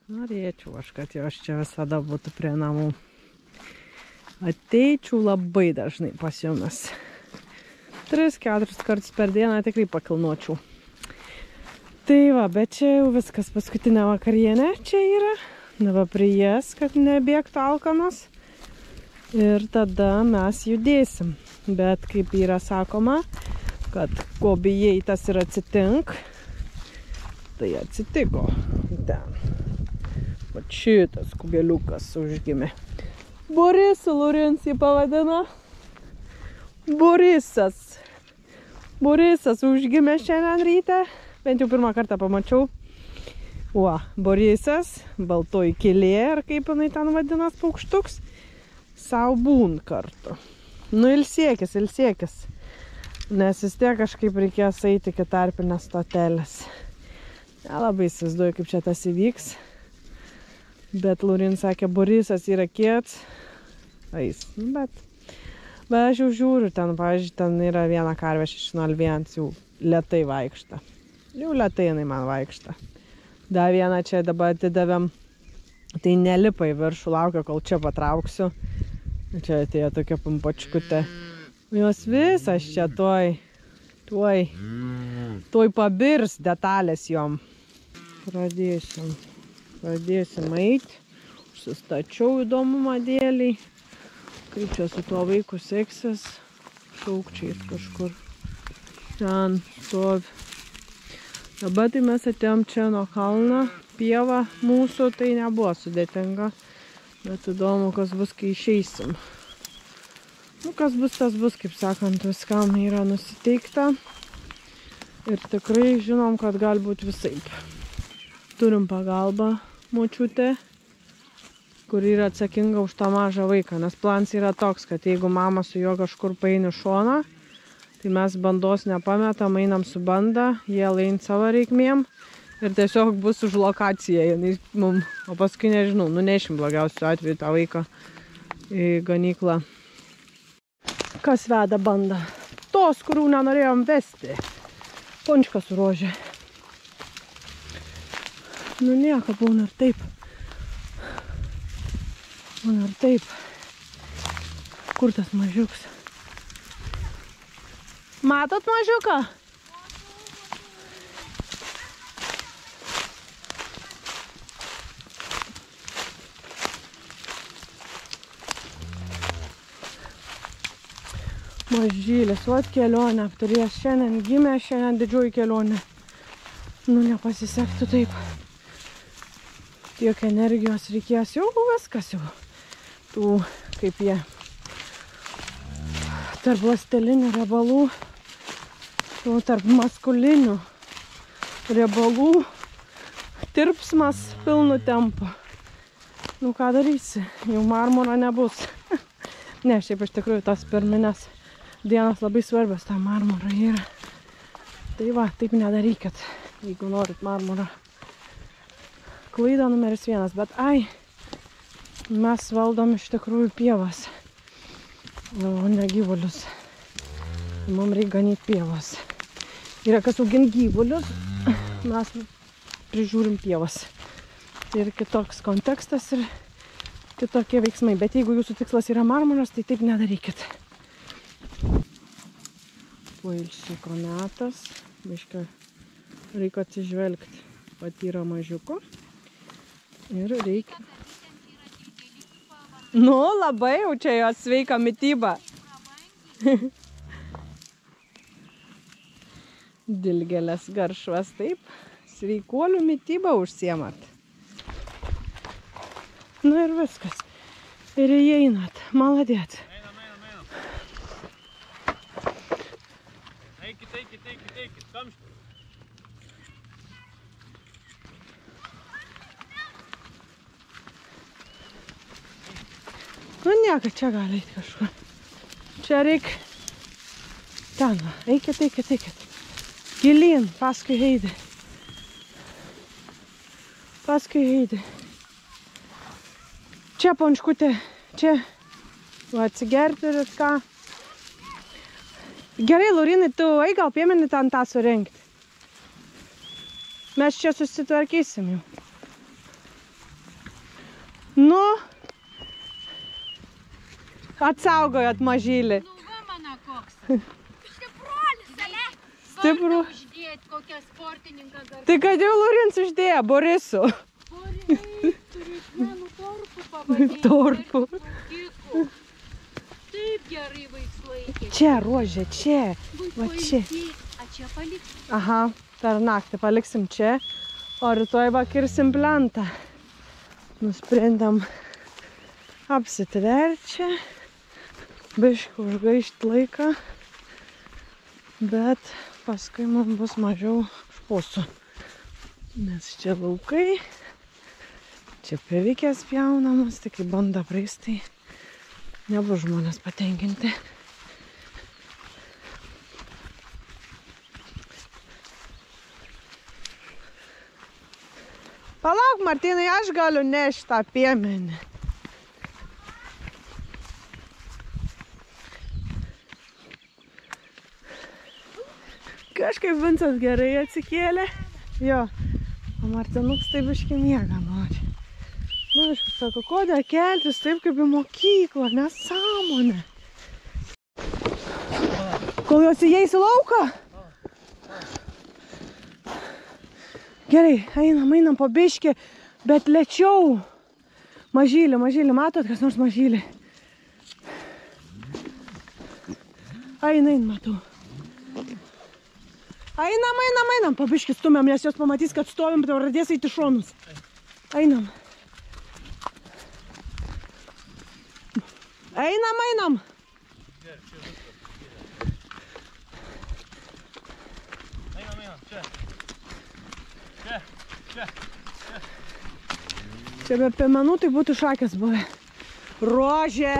Norėčiau aš, kad jos čia visada būtų prie namų. Ateičiau labai dažnai pas jumis. 3-4 kartus per dieną tikrai pakilnočiau. Tai va, bet čia jau viskas, paskutinė vakarienė čia yra. Dabar prijas, kad nebėgtų alkanos. Ir tada mes judėsim. Bet kaip yra sakoma, kad ko bijai, tas ir atsitink. Tai atsitiko ten. Va šitas kubeliukas užgimė. Borisą Laurencijai pavadino. Borisas. Borisas užgimė šiandien ryte. Bent jau pirmą kartą pamačiau. Va, Borisas, baltoji kilė, ar kaip jinai ten vadinas paukštuks. Sau būn kartu. Nu, ilsėkis. Nes vis tiek kažkaip reikės eiti iki tarpinės stotelės. Nelabai įsivaizduoju, kaip čia tas įvyks. Bet Laurin sakė, Borisas yra kiets. Ais, bet aš jau žiūriu, ten, pavyzdžiui, ten yra viena karvė 601, jau lėtai vaikšta. Jau lėtai jinai man vaikšta. Dar vieną čia dabar atidavėm. Tai nelipa į viršų, laukia, kol čia patrauksiu. Čia atėjo tokia pampačkutė. Jos visas čia tuoj pabirs detalės jom. Pradėsim eiti. Užsistačiau įdomumą dėliai. Kaip čia su tuo vaiku seksis. Šaukčiais kažkur ten stovi. Dabar tai mes atėjom čia nuo kalno. Pieva mūsų, tai nebuvo sudėtinga. Bet įdomu, kas bus, kai išeisim. Nu, kas bus, tas bus, kaip sakant, viskam yra nusiteikta. Ir tikrai žinom, kad gali būti visaip. Turim pagalbą močiutę, kur yra atsakinga už tą mažą vaiką. Nes plans yra toks, kad jeigu mama su juo kažkur paeini šoną, tai mes bandos nepametam, einam su banda, jie lain savo reikmėm. Ir tiesiog bus už lokaciją, o paskui nežinau, nunešim blogiausiu atveju tą vaiką į ganyklą. Kas veda bandą? Tos, kurių nenorėjom vesti. Pončka su rožė. Nu nieko, būna ir taip. Būna ir taip. Kur tas mažiuks? Matot mažiuką? Mažylis, vat kelionę apturės. Šiandien gimė, šiandien didžioji kelionė. Nu, nepasisektų taip. Tiek energijos reikės, jau viskas jau. Tų, kaip jie, tarp ląstelinių riebalų, tarp maskulinių riebalų, tirpsmas pilnu tempu. Nu, ką darysi? Jau marmuro nebus. Ne, šiaip iš tikrųjų tas pirminės dienas labai svarbios tą marmurą yra. Tai va, taip nedarykit, jeigu norit marmurą. Klaida numeris 1, bet mes valdom iš tikrųjų pievas, o ne gyvulius. Mums reikia ganyti pievas. Yra kas augint gyvulius, mes prižiūrim pievas. Ir kitoks kontekstas ir kitokie veiksmai. Bet jeigu jūsų tikslas yra marmuras, tai taip nedarykit. Poilsiko metas. Biškai reikia atsižvelgti. Patyra mažiuko. Ir reikia. Nu, labai jau čia jos sveika mityba. Dilgėlės garšvas, taip. Sveikuolių mitybą užsiemat. Nu ir viskas. Ir įeinat. Maladėt. Eikit, kamšti. Nu nieko, čia gali eiti kažkur. Čia reikia. Ten, eikit. Gilyn, paskui Heidi. Čia pončkutė, čia. Va, atsigerti ir ką. Gerai, Laurinai, tu gal piemeni ten tą surengti. Mes čia susitvarkysim jau. Nu, atsaugojot mažylį. Nu, va mano koks. Stipruolis, ale. Stipru. Uždėt kokią sportininką dar. Tai kad jau Lurins uždėjo, Borisu. Boris, turėt vienu torpu pavadinti. Torpu. Taip gerai vaiks laikė. Čia, Rožė, čia. Va čia. A čia paliksim. Aha, per naktį paliksim čia. O rytoj va kirsim plentą. Nusprendėm apsitverti čia. Biškį užgaišti laiką. Bet paskui mums bus mažiau šposų. Nes čia laukai. Čia pievikės pjaunamas, tik į bandą praeistai. Nebus žmonės patenkinti. Palauk, Martynai, aš galiu nešti tą piemenį. Kažkaip Vincas gerai atsikėlė. Jo, o Martinuks tai biškį miega nori. Nu, aš sako, kodėl keltis taip kaip į mokyklą, nesąmonė. Kol jos įeis į lauką? Gerai, einam po biškį, bet lėčiau. Mažylį, matot, kas nors mažylį? Einam, matau. Einam, po biškį stumiam, nes jos pamatys, kad stovim, tai pradės eiti šonus. Einam. Einam. Čia be piemenų tai būtų šakės buvę. Rožė.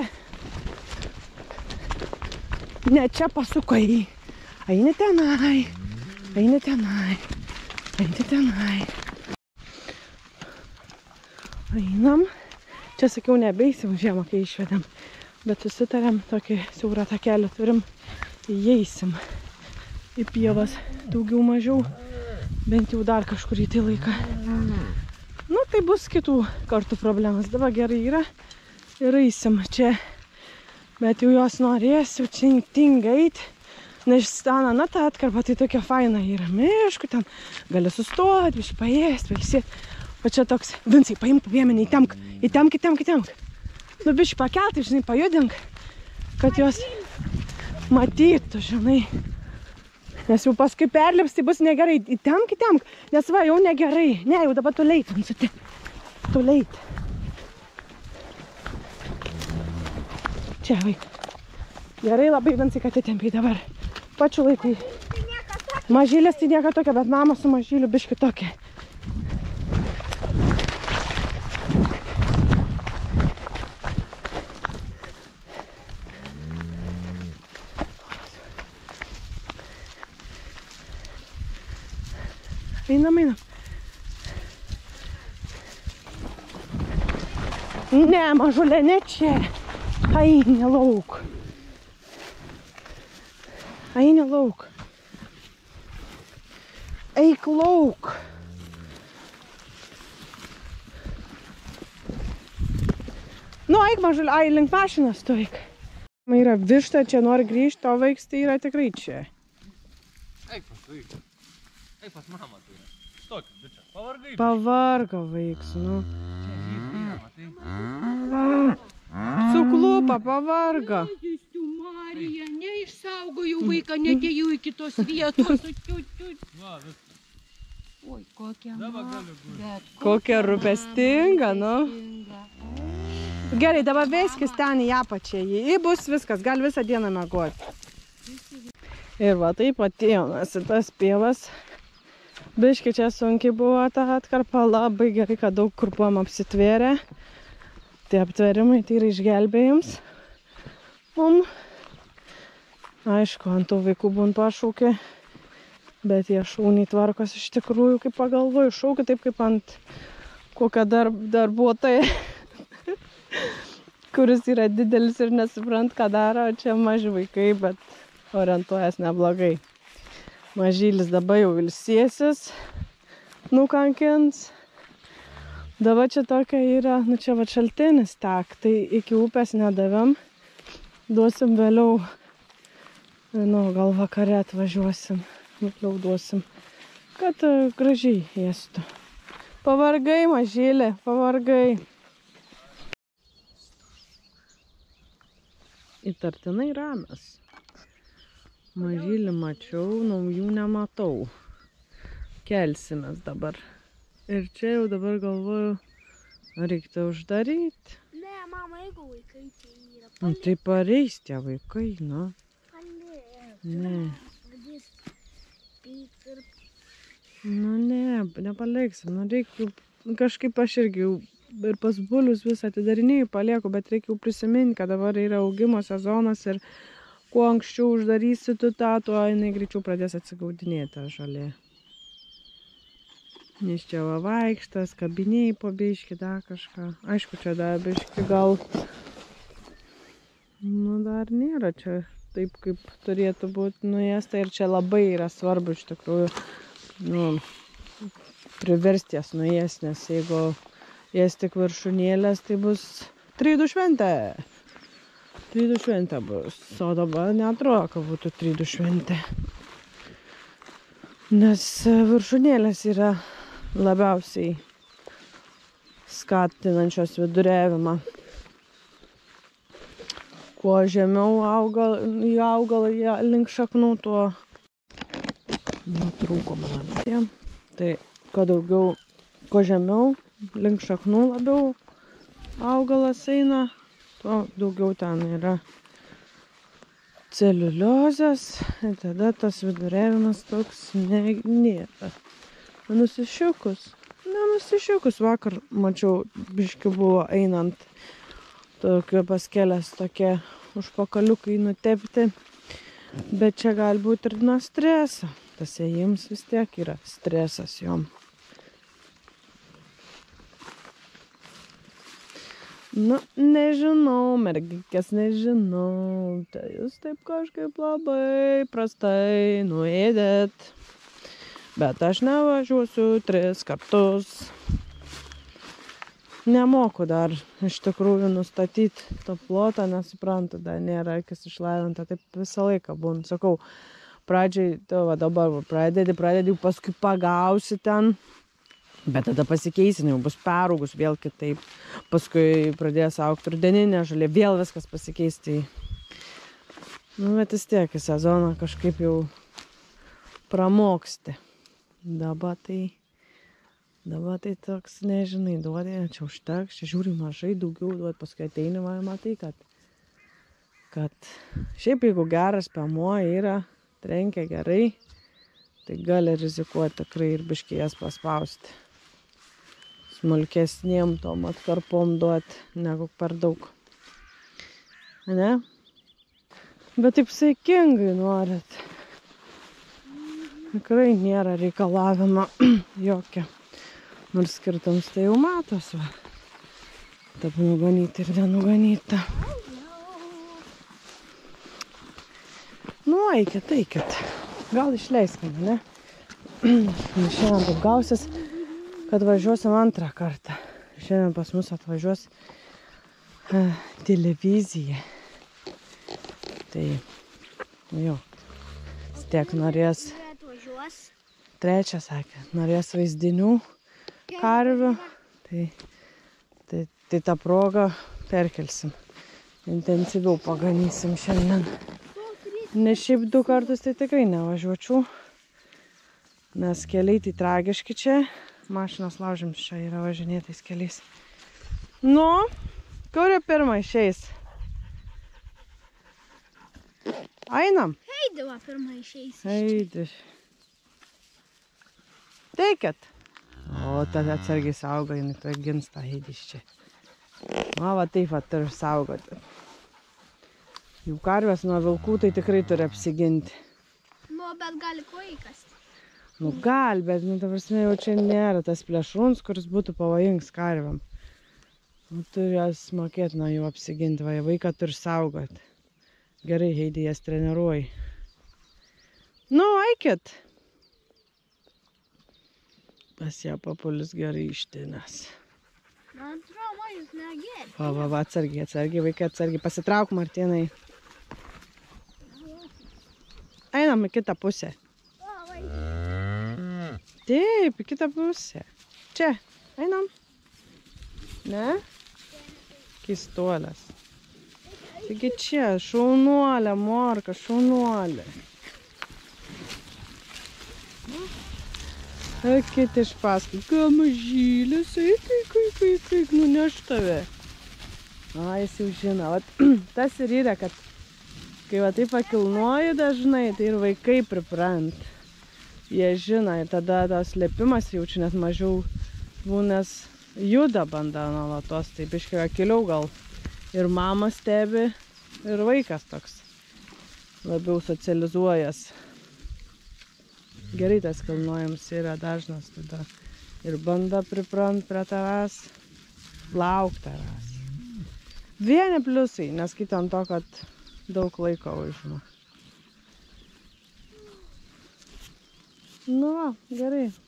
Ne, čia pasukai. Eini tenai. Einam. Čia sakiau, nebeisim žiemą, kai išvedėm. Bet susitarėm, tokį siaurą takelį turim. Įeisim į pievas daugiau mažiau. Bent jau dar kažkurį tai laiką. Nu, tai bus kitų kartų problemas. Dabar gerai yra ir eisim čia. Bet jau jos norės, jau čia tinga eiti. Nes ten, ta atkarpa tai tokia faina yra. Mišku, ten gali sustoti, biškį paėsti, pailsėti. O čia toks, Vincai, paimk piemenį, įtemk. Nu, biškį pakelti, žinai, pajudink, kad jos matytų, žinai. Nes jau paskui perlips, tai bus negerai. Įtemk, nes va, jau negerai. Ne, jau dabar tu leit, Vincutė. Tu leit. Čia, vaik. Gerai labai, Vincai, kad įtempiai dabar. Pačiu laikui. Mažylės tai nieka tokia, bet mama su mažyliu biški tokia. Einam. Ne, mažulė, ne čia. Eini lauk. Eik lauk. Nu, eik mažulė, link mašinas tu eik. Yra višta, čia nori grįžti, o vaiks tai yra tikrai čia. Eik pas mamą tai yra. Stok, bičia, pavargai. Pavargo vaiks, nu. Suklupa, pavargo. Marija, neišsaugojau vaiką, netėjau iki tos vietos. Oi, kokia mamą. Kokia rūpestinga, nu. Gerai, dabar veskis ten į apačią. Jį bus viskas, gali visą dieną miegoti. Ir va taip atėjomės į tas pievas. Biški čia sunkiai buvo ta atkarpa, labai gerai, kad daug kur buvom apsitvėrę. Tai aptverimai tai yra išgelbėjams. Aišku, ant tų vaikų būn pašaukė, bet jie šauniai tvarkos iš tikrųjų, kaip pagalvoju, šaukia taip kaip ant kokio darbuotojo, kuris yra didelis ir nesuprant, ką daro, čia maži vaikai, bet orientuojas neblogai. Mažylis dabar jau ilsėsis, nukankins, Dabar čia tokia yra, nu čia va šaltinis tek, tai iki upės nedavėm. Duosim vėliau, nu, gal vakare atvažiuosim, vėliau duosim, kad gražiai ėstų. Pavargai, mažylė, pavargai. Įtartinai ramios. Mažylį mačiau, naujų nematau. Kelsimės dabar. Ir čia jau dabar galvoju, reiktų uždaryti. Ne, mama, jeigu vaikai tai yra. Nu, tai pareis tie vaikai, nu. Ne. Nu, ne, nepaliksim. Nu, reikia kažkaip aš irgi jau ir pas bulius visą atidarinėjau, palieku, bet reikia jau prisiminti, kad dabar yra augimo sezonas ir kuo anksčiau uždarysi tu tą, tuo jinai greičiau pradės atsigaudinėti žalė. Nes čia va vaikštas, kabiniai po biškį, dar kažką. Aišku, čia dar biškį gal, nu, dar nėra čia taip, kaip turėtų būti nuėsta. Ir čia labai yra svarbu iš tikrųjų, nu, priversti jas nuės, nes jeigu jas tik viršūnėlės, tai bus Trydų šventė. Trydų šventė bus. O dabar neatrodo, kad būtų Trydų šventė. Nes viršūnėlės yra labiausiai skatinančios viduriavimą. Kuo žemiau į augalą link šaknų, tuo nutrūko man. Tai kuo daugiau, kuo žemiau link šaknų labiau augalas eina, tuo daugiau ten yra celiuliozės. Ir tada tas viduriavimas toks nėra. Nusišiukus. Nenusišiukus. Vakar mačiau, biškių buvo einant tokio paskelės tokie užpakaliukai nutepti. Bet čia gali būti ir nuo streso. Tas ėjims vis tiek yra stresas jom. Nu, nežinau, mergikės, nežinau. Tai jūs taip kažkaip labai prastai nuėdėt. Bet aš nevažiuosiu 3 kartus. Nemoku dar iš tikrųjų nustatyti to plotą, nesuprantu, dar nėra akis išlavinta, taip visą laiką būna. Sakau, pradžiai, dabar pradedi, paskui pagausi ten, bet tada pasikeisi, jau bus peraugus vėl kitaip, paskui pradės augti rudeninė žolė, vėl viskas pasikeis. Tai, nu, bet vis tiek į sezoną kažkaip jau pramoksti. Dabar tai toks, nežinai, duodė, čia užteks, čia žiūri mažai, daugiau duot, paskui ateini, matai, kad šiaip jeigu geras piemuo yra, trenkia gerai, tai gali rizikuoti tikrai ir biškį jas paspausti. Smulkesniem tom atkarpom duoti, negu per daug. Ne? Bet taip saikingai norit. Tikrai nėra reikalavimo jokio. Nors skirtums tai jau matos, va. Taip nuganyti ir nenuganyta. Nu, eikit. Gal išleiskime, ne? Šiandien taip gausis, kad važiuosim 2 kartą. Šiandien pas mus atvažiuos televizija. Tai, jo, tiek norės. 3, sakė, norės vaizdinių karvių. Tai tą progą perkelsim. Intensyviau paganysim šiandien. Nes šiaip 2 kartus tai tikrai nevažiuočiau. Nes keliai tai tragiški čia. Mašinos laužims čia yra važinėtais keliais. Nu, kuri pirmą išeis? Einam? Heidava pirmą išeis. Eidė. Teikit. O, tada atsargiai saugo, jinai tuoj gins tą heidį čia. O, va taip va turi saugoti. Jų karvės nuo vilkų tai tikrai turi apsiginti. Nu, bet gali vaikas. Nu, gal, bet, nu, ta prasme, jau čia nėra tas plėšrūns, kuris būtų pavojingas karviam. Nu, turi jas mokėti nuo jų apsiginti, va, vaiką turi saugoti. Gerai, heidį jas treniruoji. Nu, eikit. Pas ją papulis gerai ištinęs. Man atrodo, jūs negėrė. Va, atsargiai, vaikai, atsargiai. Pasitrauk, Martynai. Einam į kitą pusę. O, vai. Taip, į kitą pusę. Čia, einam. Ne? Keistuolės. Taigi čia, šaunuolė, Morka, šaunuolė. Akit iš paskui, ką mažylės, eik, nuneš tave. Jis jau žino, tas ir yra, kad kai va taip pakilnuoji dažnai, tai ir vaikai priprant. Jie žino, ir tada tas slėpimas jaučiu net mažiau būnas juda banda nuolatos, tai biškai akiliau gal ir mama stebi, ir vaikas toks labiau socializuojas. Gerai tas kilnojimas yra dažnas tada. Ir banda priprant prie tavęs, lauk tavęs. Vieni pliusai, neskaitant to, kad daug laiko užima. Nu va, gerai.